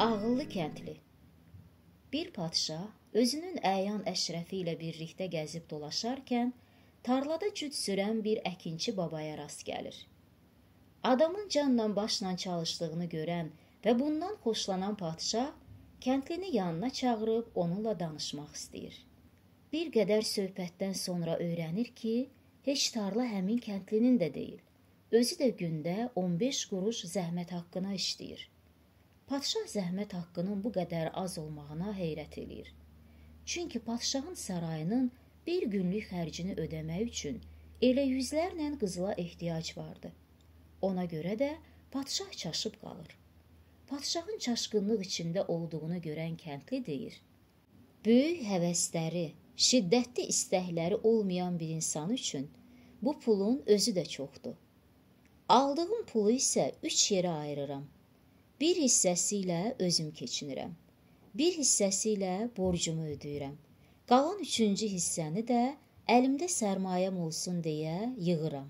Ağıllı kəndli. Bir padşah özünün əyan əşrəfi ilə birlikdə gəzib dolaşarkən tarlada cüt sürən bir əkinçi babaya rast gəlir. Adamın canla başla çalışdığını görən və bundan xoşlanan padşah kəndlini yanına çağırıb onunla danışmaq istəyir. Bir qədər söhbətdən sonra öyrənir ki, heç tarla həmin kəndlinin də deyil. Özü də gündə 15 quruş zəhmət haqqına işləyir. Padşah zəhmət haqqının bu qədər az olmağına heyrət eləyir. Çünki padşahın sarayının bir günlük xərcini ödəmək üçün elə yüzlərlə qızıla ehtiyac vardı. Ona görə də padşah çaşıb qalır. Padşahın çaşqınlıq içində olduğunu görən kəndli deyir: böyük həvəsləri, şiddətli istəkləri olmayan bir insan üçün bu pulun özü də çoxdur. Aldığım pulu isə 3 yerə ayırıram. Bir hissəsi ilə özüm keçinirəm. Bir hissəsi ilə borcumu ödəyirəm. Qalan 3-cü hissəni də əlimdə sərmayəm olsun deyə yığıram.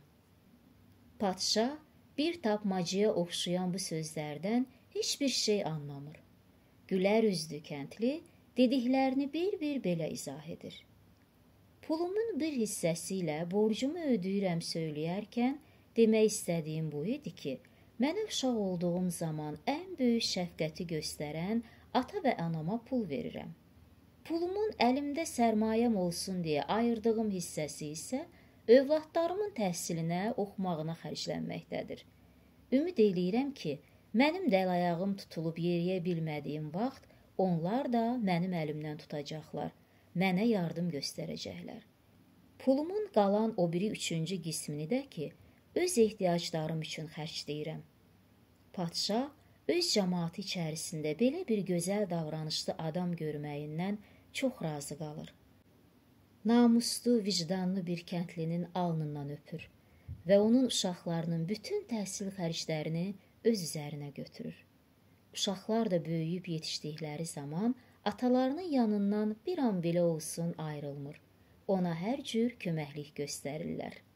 Padşah bir tapmacıya oxşayan bu sözlərdən heç bir şey anlamır. Gülər üzlü kəndli dediklərini bir-bir belə izah edir. Pulumun bir hissəsi ilə borcumu ödəyirəm söyləyərkən demək istədiyim bu idi ki, mənə uşaq olduğum zaman ən böyük şəfqəti göstərən ata və anama pul verirəm. Pulumun əlimdə sərmayəm olsun deyə ayırdığım hissəsi isə övladlarımın təhsilinə, oxumağına xərclənməkdədir. Ümid eləyirəm ki, mənim də əl-ayağım tutulub yeriyə bilmədiyim vaxt onlar da mənim əlimdən tutacaqlar, mənə yardım göstərəcəklər. Pulumun qalan o biri 3-cü qismini də ki, öz ehtiyaclarım üçün xərcləyirəm. Padşah öz cəmaatı içərisində belə bir gözəl davranışlı adam görməyindən çox razı qalır. Namuslu, vicdanlı bir kəndlinin alnından öpür və onun uşaqlarının bütün təhsil xərclərini öz üzərinə götürür. Uşaqlar da böyüyüb yetişdikləri zaman atalarının yanından bir an belə olsun ayrılmır. Ona hər cür köməklik göstərirlər.